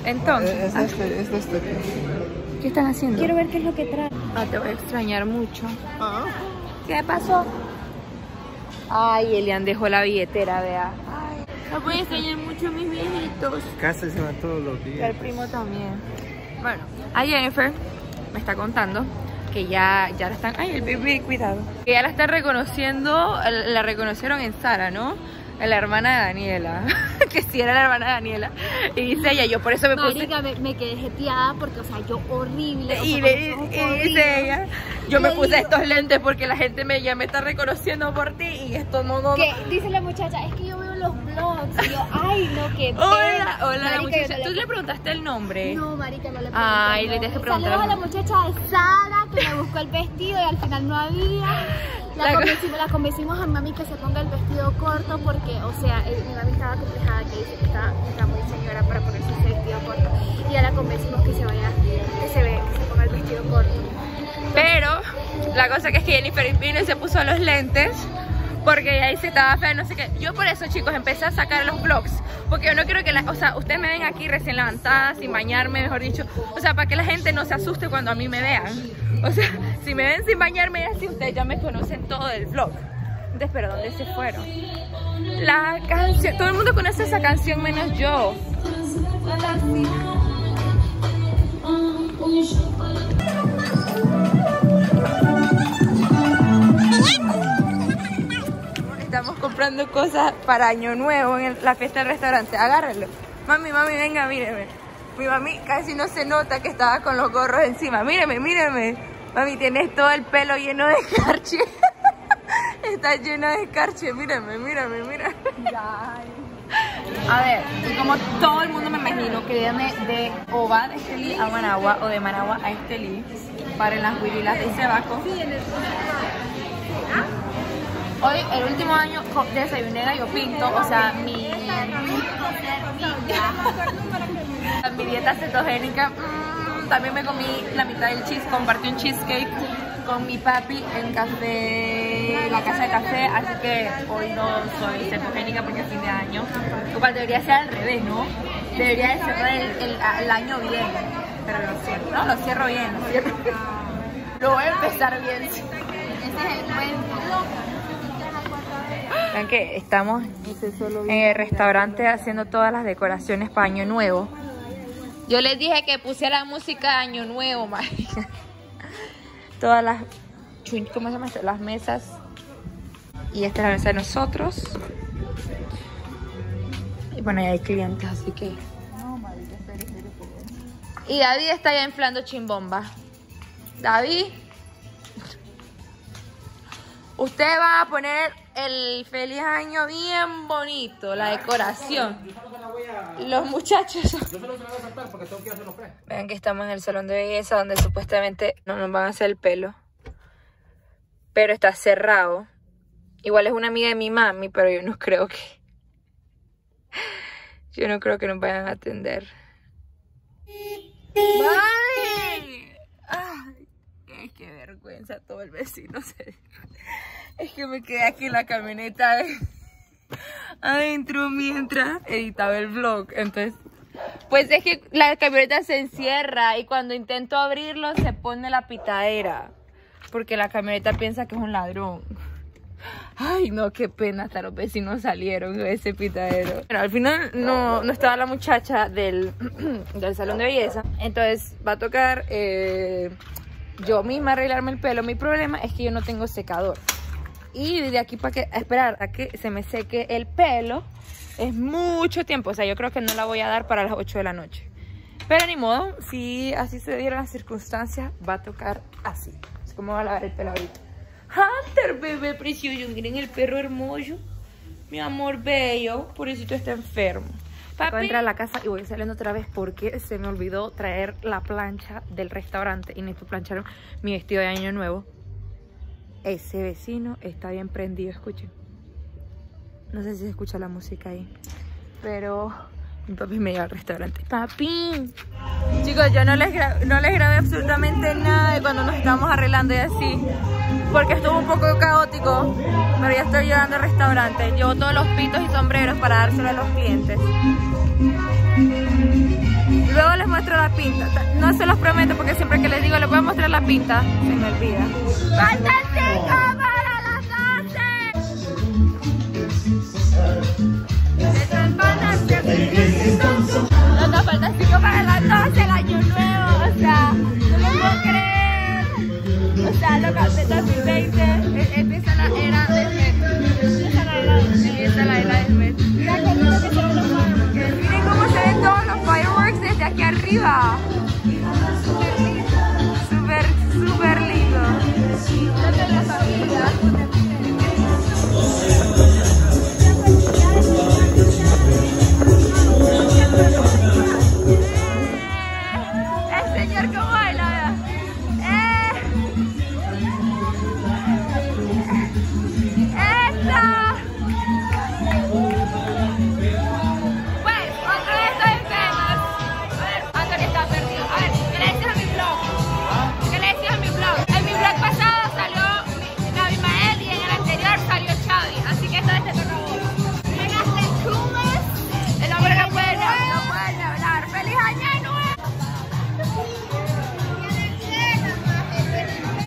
Entonces, es de este. ¿Qué están haciendo? Quiero ver qué es lo que trae. Te voy a extrañar mucho. Ah. ¿Qué pasó? Ay, Elian dejó la billetera, vea. Ay, no voy a extrañar mucho a mis viejitos. Casi se van todos los Y días. el primo también. Bueno, a Jennifer me está contando que ya la están... Ay, el bebé, cuidado. Que ya la están reconociendo, la reconocieron en Sara, ¿no? La hermana de Daniela. Que sí era la hermana de Daniela. Y dice ella, yo por eso me puse... Marica, me quedé jeteada porque, o sea, yo horrible. Y dice ella, yo me puse estos lentes porque la gente ya me está reconociendo por ti y esto no. Que dice la muchacha, es que yo veo los vlogs. Y yo, ay, no, qué Hola, marica, la muchacha. ¿Tú le preguntaste el nombre? No, marica, no le pregunté. Ay, le tienes que preguntar. Saludos a la muchacha de Sara que me buscó el vestido y al final no había. La convencimos a mami que se ponga el vestido corto porque, o sea, mi mami estaba complejada, que dice que está muy señora para ponerse ese vestido corto. Y ya la convencimos que se ponga el vestido corto. Pero la cosa que es que Jennifer vino y se puso los lentes porque ahí se estaba fea, no sé qué. Yo por eso, chicos, empecé a sacar los vlogs. Porque yo no quiero que o sea, ustedes me ven aquí recién levantada, sin bañarme, mejor dicho. O sea, para que la gente no se asuste cuando a mí me vean. O sea, si me ven sin bañarme así, ustedes ya me conocen todo el vlog. Entonces, pero ¿dónde se fueron? La canción, todo el mundo conoce esa canción menos yo. Estamos comprando cosas para Año Nuevo en la fiesta del restaurante. Agárrenlo. Mami, venga, míreme. Mi mami casi no se nota que estaba con los gorros encima. Míreme. Mami, tienes todo el pelo lleno de escarche. Está lleno de escarche. Mírame. A ver, y como todo el mundo me imagino que viene de Oba de Estelí a Managua o de Managua a Estelí para las huirilas de Cebaco. Hoy, el último año, desayuné gallo pinto, o sea, mi dieta cetogénica. También me comí la mitad del compartí un cheesecake con mi papi en la casa de café, así que hoy no soy cetogénica porque es fin de año, lo cual debería ser al revés, ¿no? Debería de cerrar el año bien, pero lo cierro bien. Lo voy a empezar bien. Ese es el cuento. Vean que estamos en el restaurante haciendo todas las decoraciones para Año Nuevo. Yo les dije que puse la música de Año Nuevo, marica. Todas las... ¿Cómo se llama esto? Las mesas. Y esta es la mesa de nosotros. Y bueno, ahí hay clientes, así que... Y David está ya inflando chimbomba. David, usted va a poner el feliz año bien bonito, la decoración. Los muchachos. Yo solo se la voy a saltar porque tengo que hacer los pre. Vean que estamos en el salón de belleza donde supuestamente no nos van a hacer el pelo. Pero está cerrado. Igual es una amiga de mi mami, pero yo no creo que... Yo no creo que nos vayan a atender. ¡Mami! Ay, qué vergüenza todo el vecino. Es que me quedé aquí en la camioneta adentro mientras editaba el vlog. Entonces, pues es que la camioneta se encierra y cuando intento abrirlo se pone la pitadera. Porque la camioneta piensa que es un ladrón. Ay, no, qué pena, hasta los vecinos salieron de ese pitadero. Pero al final no estaba la muchacha del salón de belleza. Entonces va a tocar yo misma arreglarme el pelo. Mi problema es que yo no tengo secador. Y de aquí para esperar a que se me seque el pelo es mucho tiempo. O sea, yo creo que no la voy a dar para las 8 de la noche. Pero ni modo, si así se dieron las circunstancias, va a tocar así. Es como va a lavar el pelo ahorita. Hunter, bebé precioso, miren el perro hermoso. Mi amor bello, por eso está enfermo. Papi. Voy a entrar a la casa y voy saliendo otra vez porque se me olvidó traer la plancha del restaurante y necesito planchar mi vestido de año nuevo. Ese vecino está bien prendido, escuchen. No sé si se escucha la música ahí, pero mi papi me lleva al restaurante. ¡Papi! Chicos, yo no les grabé absolutamente nada de cuando nos estábamos arreglando y así, porque estuvo un poco caótico, pero ya estoy llegando al restaurante. Llevo todos los pitos y sombreros para dárselo a los clientes. Luego la pinta. No se los prometo porque siempre que les digo les voy a mostrar la pinta, se me olvida. ¡Faltan 5 para las 12! No, faltan 5 para las 12, el año nuevo. O sea, no lo puedo creer. O sea, loca, de 2020 empieza la era del mes. Empieza la era del mes. Mira qué lindo que se ven los fireworks. Miren cómo se ven todos los fireworks desde aquí arriba.